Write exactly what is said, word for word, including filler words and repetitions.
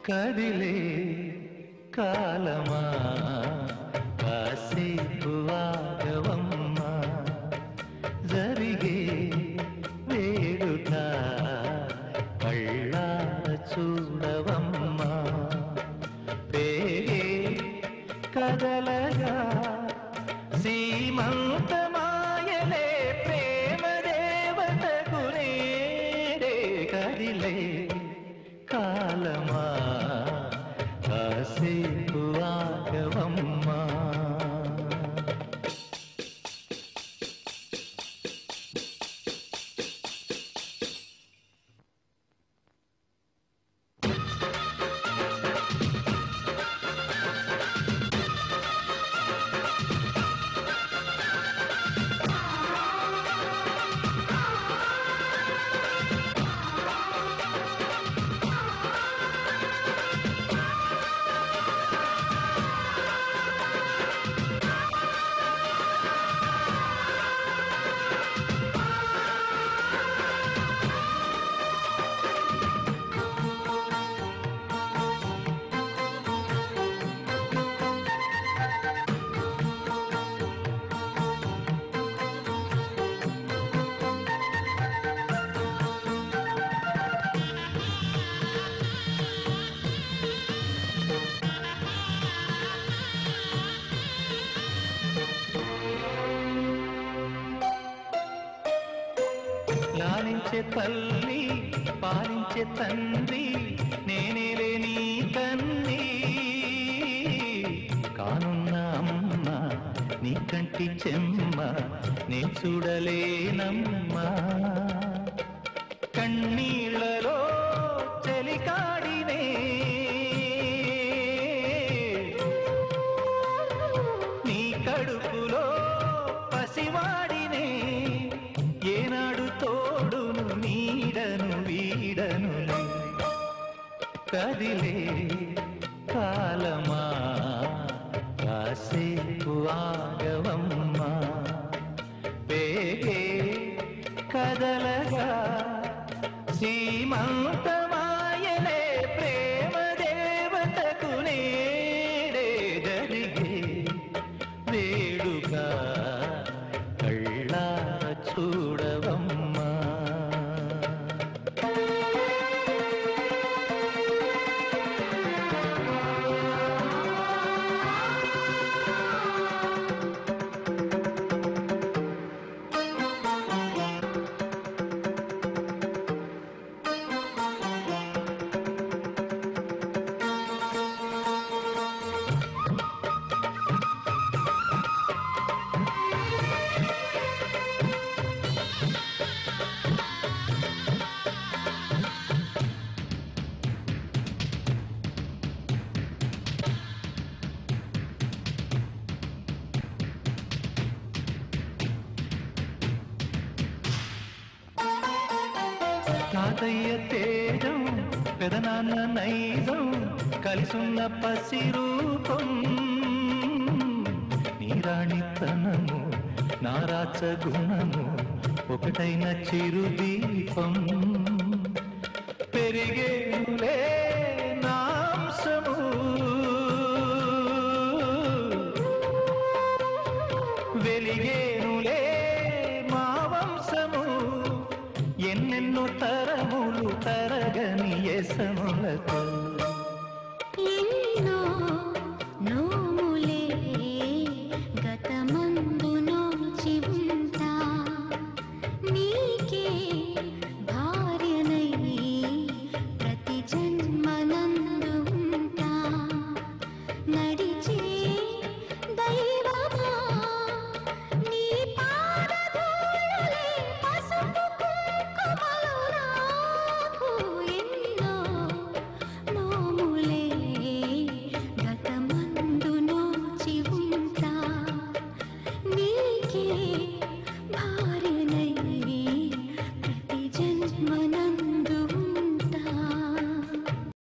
కదిలే కాలమా కాసేపు ఆగవమ్మా జరిగే వేడుక కళ్ళార చూడవమ్మా పేగే కదలగా సీమంతమాయలే ప్రేమ దేవతకు నేడే కదిలే కాలమా కాసేపు ఆగవమ్మా లాలించే తల్లి పాలించే తండ్రి నేనేలే నీ కన్ని కానున్న అమ్మ నీ కంటి చెమ్మ నే చూడలేనమ్మా కన్నీళ్లలో చలికాడినే నీ కడుపులో పసివాడినే ఏనాడు తోడును నీడను వీడను కదిలే కాలమా కాసేపు ఆగవమ్మా పేగే కదలగా సీమంతమాయలే ప్రేమ దేవతకు నేడే జరిగే వేడుక కళ్ళార చూడవమ్మా తాతయ్య తేజం పెదనాన్న నైజం కలిసున్న పసి రూపం నీరాణితనము నారాచ గుణము ఒకటైన చిరుదీపం పెరిగేనులే నాంసము వెలిగేనులే మా వంశము ఎన్నెన్నో తరములు తరగని యసములతో